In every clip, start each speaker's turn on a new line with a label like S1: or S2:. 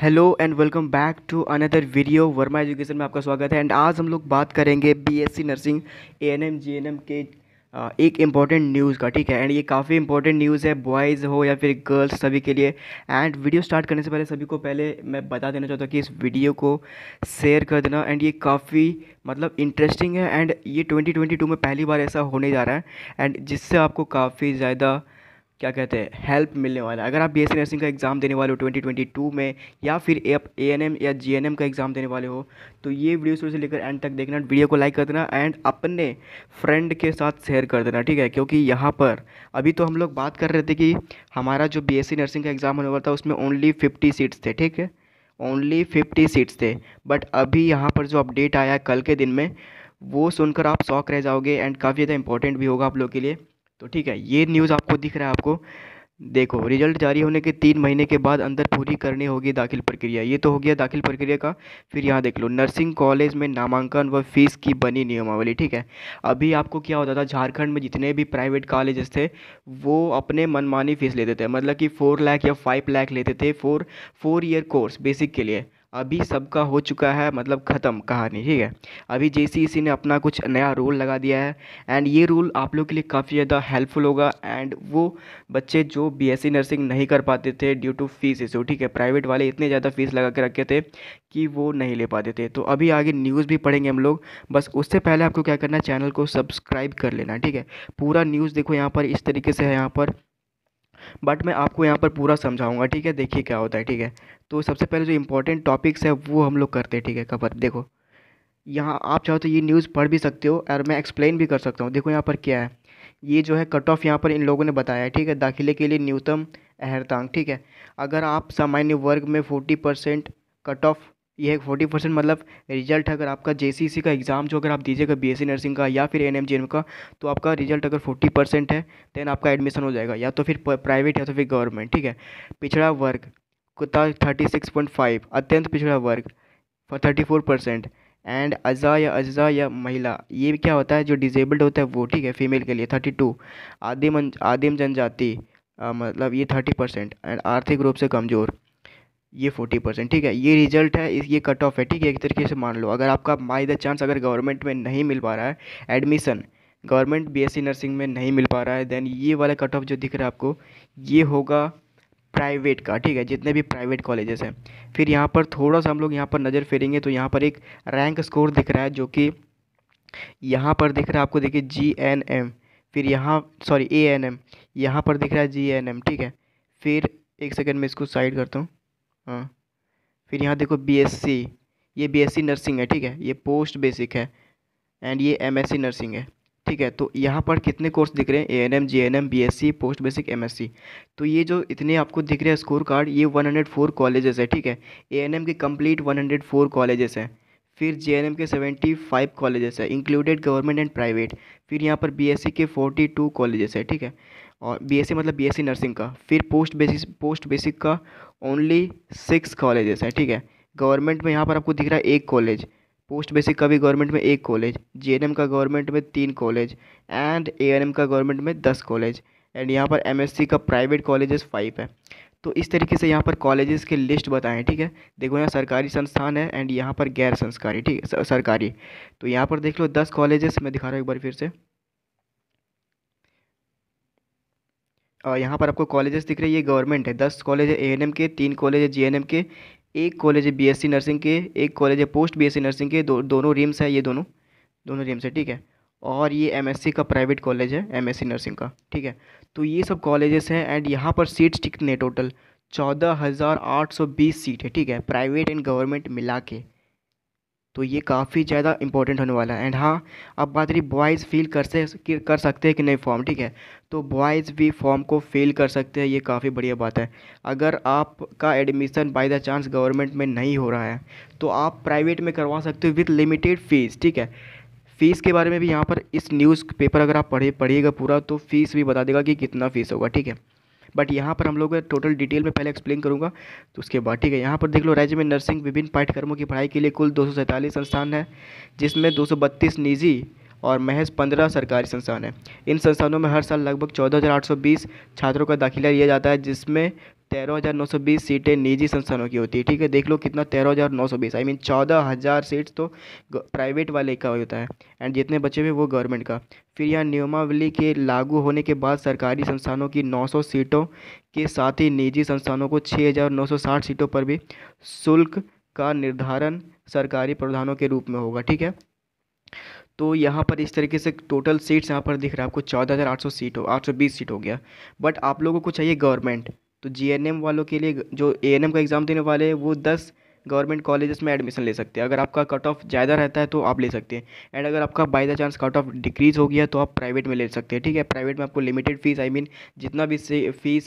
S1: Hello and welcome back to another video. Verma education में आपका स्वागत है। एंड आज हम लोग बात करेंगे बीएससी नर्सिंग एएनएम जीएनएम के एक इम्पॉर्टेंट न्यूज़ का। ठीक है, एंड ये काफ़ी इंपॉर्टेंट न्यूज़ है, बॉयज़ हो या फिर गर्ल्स, सभी के लिए। एंड वीडियो स्टार्ट करने से पहले सभी को पहले मैं बता देना चाहता हूँ कि इस वीडियो को शेयर कर देना। एंड ये काफ़ी इंटरेस्टिंग है, एंड ये 2022 में पहली बार ऐसा होने जा रहा है, एंड जिससे आपको काफ़ी ज़्यादा क्या कहते हैं हेल्प मिलने वाला है। अगर आप बीएससी नर्सिंग का एग्ज़ाम देने वाले हो 2022 में, या फिर आप एएनएम या जीएनएम का एग्ज़ाम देने वाले हो, तो ये वीडियो शुरू से लेकर एंड तक देखना। वीडियो को लाइक कर देना एंड अपने फ्रेंड के साथ शेयर कर देना। ठीक है, क्योंकि यहाँ पर अभी तो हम लोग बात कर रहे थे कि हमारा जो बीएससी नर्सिंग का एग्ज़ाम होने वाला था उसमें ओनली 50 सीट्स थे। ठीक है, ओनली 50 सीट्स थे। बट अभी यहाँ पर जो अपडेट आया है कल के दिन में, वो सुनकर आप शॉक रह जाओगे, एंड काफ़ी ज़्यादा इंपॉर्टेंट भी होगा आप लोग के लिए। तो ठीक है, ये न्यूज़ आपको दिख रहा है। आपको देखो, रिजल्ट जारी होने के 3 महीने के बाद अंदर पूरी करनी होगी दाखिल प्रक्रिया। ये तो हो गया दाखिल प्रक्रिया का। फिर यहाँ देख लो, नर्सिंग कॉलेज में नामांकन व फीस की बनी नियमावली। ठीक है, अभी आपको क्या होता था, झारखंड में जितने भी प्राइवेट कॉलेजेस थे वो अपने मनमानी फीस लेते थे, मतलब कि 4 लाख या 5 लाख लेते थे 4 ईयर कोर्स बेसिक के लिए। अभी सबका हो चुका है ख़त्म कहानी। ठीक है, अभी जेसीईसी ने अपना कुछ नया रूल लगा दिया है, एंड ये रूल आप लोग के लिए काफ़ी ज़्यादा हेल्पफुल होगा। एंड वो बच्चे जो बीएससी नर्सिंग नहीं कर पाते थे ड्यू टू फीस इशू, ठीक है, प्राइवेट वाले इतने ज़्यादा फीस लगा के रखे थे कि वो नहीं ले पाते थे। तो अभी आगे न्यूज़ भी पढ़ेंगे हम लोग, बस उससे पहले आपको क्या करना है, चैनल को सब्सक्राइब कर लेना। ठीक है, पूरा न्यूज़ देखो, यहाँ पर इस तरीके से है यहाँ पर, बट मैं आपको यहाँ पर पूरा समझाऊंगा। ठीक है, देखिए क्या होता है। ठीक है, तो सबसे पहले जो इंपॉर्टेंट टॉपिक्स है वो हम लोग करते हैं। ठीक है, कवर देखो, यहाँ आप चाहो तो ये न्यूज़ पढ़ भी सकते हो और मैं एक्सप्लेन भी कर सकता हूँ। देखो यहाँ पर क्या है, ये जो है कट ऑफ यहाँ पर इन लोगों ने बताया है। ठीक है, दाखिले के लिए न्यूनतम अहर्तांक। ठीक है, अगर आप सामान्य वर्ग में 40% कट ऑफ, ये 40% रिजल्ट अगर आपका जेसीसी का एग्ज़ाम जो अगर आप दीजिएगा बीएससी नर्सिंग का या फिर एएनएम जीएनएम का, तो आपका रिजल्ट अगर 40% है देन आपका एडमिशन हो जाएगा, या तो फिर प्राइवेट या तो फिर गवर्नमेंट। ठीक है, पिछड़ा वर्ग कुत्ता 36.5, अत्यंत पिछड़ा वर्ग फॉर 34%, एंड अज़ा या महिला, ये क्या होता है जो डिजेबल्ड होता है वो। ठीक है, फीमेल के लिए 32, आदिम जनजाति ये 30%, एंड आर्थिक रूप से कमज़ोर ये 40%। ठीक है, ये रिजल्ट है, ये कट ऑफ है। ठीक है, एक तरीके से मान लो अगर आपका बाय द चांस अगर गवर्नमेंट में नहीं मिल पा रहा है एडमिशन, गवर्नमेंट बीएससी नर्सिंग में नहीं मिल पा रहा है, देन ये वाला कट ऑफ जो दिख रहा है आपको, ये होगा प्राइवेट का। ठीक है, जितने भी प्राइवेट कॉलेजेस हैं। फिर यहाँ पर थोड़ा सा हम लोग यहाँ पर नज़र फेरेंगे तो यहाँ पर एक रैंक स्कोर दिख रहा है, जो कि यहाँ पर दिख रहा है आपको, देखिए जीएनएम, फिर यहाँ सॉरी एएनएम, यहाँ पर दिख रहा है जीएनएम। ठीक है, फिर एक सेकंड में इसको साइड करता हूँ। हाँ, फिर यहाँ देखो बीएससी, ये बीएससी नर्सिंग है। ठीक है, ये पोस्ट बेसिक है, एंड ये एमएससी नर्सिंग है। ठीक है, तो यहाँ पर कितने कोर्स दिख रहे हैं, ANM GNM BSc post basic MSc. तो ये जो इतने आपको दिख रहे हैं स्कोर कार्ड, ये 104 कॉलेजेस है। ठीक है, एएनएम के कंप्लीट 104 कॉलेजेस हैं। फिर जेएनएम के 75 कॉलेजेस है इंक्लूडेड गवर्नमेंट एंड प्राइवेट। फिर यहाँ पर बीएससी के 42 कॉलेजेस है। ठीक है, और बीएससी बीएससी नर्सिंग का, फिर पोस्ट बेसिक का ओनली 6 कॉलेजेस है। ठीक है, गवर्नमेंट में यहाँ पर आपको दिख रहा है एक कॉलेज, पोस्ट बेसिक का भी गवर्नमेंट में एक कॉलेज, जीएनएम का गवर्नमेंट में 3 कॉलेज, एंड एएनएम का गवर्नमेंट में 10 कॉलेज, एंड यहाँ पर एमएससी का प्राइवेट कॉलेजेस 5 है। तो इस तरीके से यहाँ पर कॉलेजेस के लिस्ट बताएं हैं। ठीक है, देखो यहाँ सरकारी संस्थान है एंड यहाँ पर गैर संस्कारी, ठीक है, सरकारी। तो यहाँ पर देख लो 10 कॉलेजेस मैं दिखा रहा हूँ एक बार फिर से। यहाँ पर आपको कॉलेजेस दिख रहे हैं, ये गवर्नमेंट है, 10 कॉलेज है एएनएम के, 3 कॉलेज है जीएनएम के, एक कॉलेज है बीएससी नर्सिंग के, एक कॉलेज है पोस्ट बीएससी नर्सिंग के, दोनों रिम्स है, ये दोनों दोनों रिम्स है। ठीक है, और ये एमएससी का प्राइवेट कॉलेज है, एमएससी नर्सिंग का। ठीक है, तो ये सब कॉलेजेस हैं, एंड यहाँ पर सीट्स कितने टोटल 14,820 सीट है। ठीक है, प्राइवेट एंड गवर्नमेंट मिला के। तो ये काफ़ी ज़्यादा इंपॉर्टेंट होने वाला है। एंड हाँ, अब बात रही बॉयज़ फील कर सकते हैं कि नहीं फॉर्म। ठीक है, तो बॉयज़ भी फॉर्म को फिल कर सकते हैं, ये काफ़ी बढ़िया बात है। अगर आपका admission by the chance government में नहीं हो रहा है तो आप प्राइवेट में करवा सकते हो विथ लिमिटेड फ़ीस। ठीक है, फ़ीस के बारे में भी यहाँ पर इस न्यूज़ पेपर अगर आप पढ़िएगा पूरा, तो फ़ीस भी बता देगा कि कितना फ़ीस होगा। ठीक है, बट यहाँ पर हम लोग टोटल डिटेल में पहले एक्सप्लेन करूँगा तो उसके बाद। ठीक है, यहाँ पर देख लो, राज्य में नर्सिंग विभिन्न पाठ्यक्रमों की पढ़ाई के लिए कुल 247 संस्थान है, जिसमें 232 निजी और महज 15 सरकारी संस्थान हैं। इन संस्थानों में हर साल लगभग 14,820 छात्रों का दाखिला लिया जाता है, जिसमें 13,920 सीटें निजी संस्थानों की होती है। ठीक है, देख लो कितना, 13,920, आई मीन 14,000 सीट्स तो प्राइवेट वाले का होता है एंड जितने बचे हुए वो गवर्नमेंट का। फिर यहाँ नियमावली के लागू होने के बाद सरकारी संस्थानों की 900 सीटों के साथ ही निजी संस्थानों को 6,960 सीटों पर भी शुल्क का निर्धारण सरकारी प्रावधानों के रूप में होगा। ठीक है, तो यहाँ पर इस तरीके से टोटल सीट्स यहाँ पर दिख रहा है आपको 14,800 सीट हो 820 सीट हो गया। बट आप लोगों को चाहिए गवर्नमेंट, तो जीएनएम वालों के लिए जो एएनएम का एग्ज़ाम देने वाले हैं वो 10 गवर्नमेंट कॉलेजेस में एडमिशन ले सकते हैं। अगर आपका कट ऑफ ज़्यादा रहता है तो आप ले सकते हैं, एंड अगर आपका by the chance cut off decrease हो गया तो आप प्राइवेट में ले सकते हैं। ठीक है, प्राइवेट में आपको लिमिटेड फीस, आई मीन जितना भी से फीस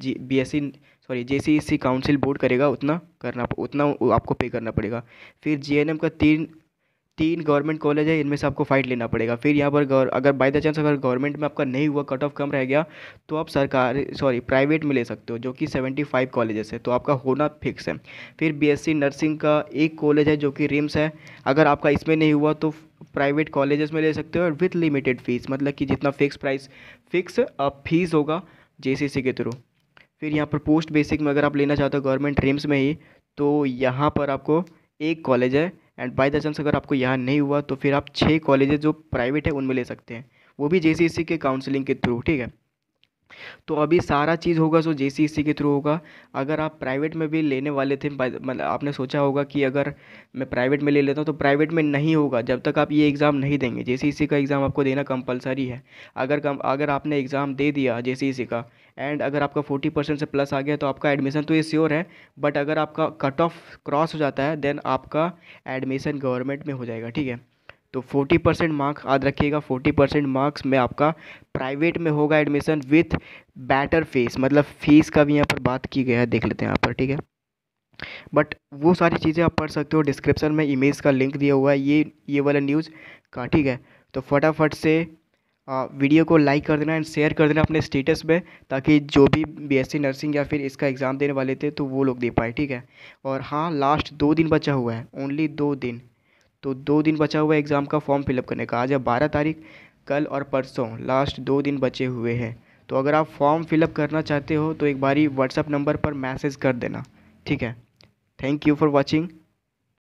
S1: जेसीईसी काउंसिल बोर्ड करेगा उतना आपको पे करना पड़ेगा। फिर जीएनएम का तीन गवर्नमेंट कॉलेज है, इनमें से आपको फाइट लेना पड़ेगा। फिर यहाँ पर अगर बाय द चांस अगर गवर्नमेंट में आपका नहीं हुआ, कट ऑफ कम रह गया, तो आप प्राइवेट में ले सकते हो, जो कि 75 कॉलेजेस है, तो आपका होना फिक्स है। फिर बीएससी नर्सिंग का एक कॉलेज है जो कि रिम्स है, अगर आपका इसमें नहीं हुआ तो प्राइवेट कॉलेजेस में ले सकते हो और विथ लिमिटेड फीस, मतलब कि जितना फिक्स फीस होगा जेसीसी के थ्रू। फिर यहाँ पर पोस्ट बेसिक में अगर आप लेना चाहते हो गवर्नमेंट रिम्स में ही, तो यहाँ पर आपको एक कॉलेज है, एंड बाय द चांस अगर आपको यहाँ नहीं हुआ तो फिर आप 6 कॉलेजेस जो प्राइवेट है उनमें ले सकते हैं, वो भी जेसीसी के काउंसलिंग के थ्रू। ठीक है, तो अभी सारा चीज़ होगा सो जेसीसी के थ्रू होगा। अगर आप प्राइवेट में भी लेने वाले थे, मतलब आपने सोचा होगा कि अगर मैं प्राइवेट में ले लेता हूँ, तो प्राइवेट में नहीं होगा जब तक आप ये एग्ज़ाम नहीं देंगे। जेसीसी का एग्ज़ाम आपको देना कंपलसरी है। अगर आपने एग्ज़ाम दे दिया जेसीसी का एंड अगर आपका 40% से प्लस आ गया तो आपका एडमिशन तो ये श्योर है, बट अगर आपका कट ऑफ क्रॉस हो जाता है देन आपका एडमिशन गवर्नमेंट में हो जाएगा। ठीक है, तो 40% मार्क्स याद रखिएगा, 40% मार्क्स में आपका प्राइवेट में होगा एडमिशन विथ बेटर फीस, मतलब फ़ीस का भी यहाँ पर बात की गया है, देख लेते हैं यहाँ पर। ठीक है, बट वो सारी चीज़ें आप पढ़ सकते हो, डिस्क्रिप्शन में इमेज का लिंक दिया हुआ है ये वाला न्यूज़ का। ठीक है, तो फटाफट से वीडियो को लाइक कर देना एंड शेयर कर देना अपने स्टेटस में, ताकि जो भी बीएससी नर्सिंग या फिर इसका एग्ज़ाम देने वाले थे तो वो लोग दे पाए। ठीक है, और हाँ, लास्ट 2 दिन बचा हुआ है, ओनली 2 दिन, तो 2 दिन बचा हुआ है एग्ज़ाम का फॉर्म फिलअप करने का। आज है 12 तारीख, कल और परसों लास्ट 2 दिन बचे हुए हैं। तो अगर आप फॉर्म फिलअप करना चाहते हो तो एक बारी व्हाट्सअप नंबर पर मैसेज कर देना। ठीक है, थैंक यू फॉर वॉचिंग।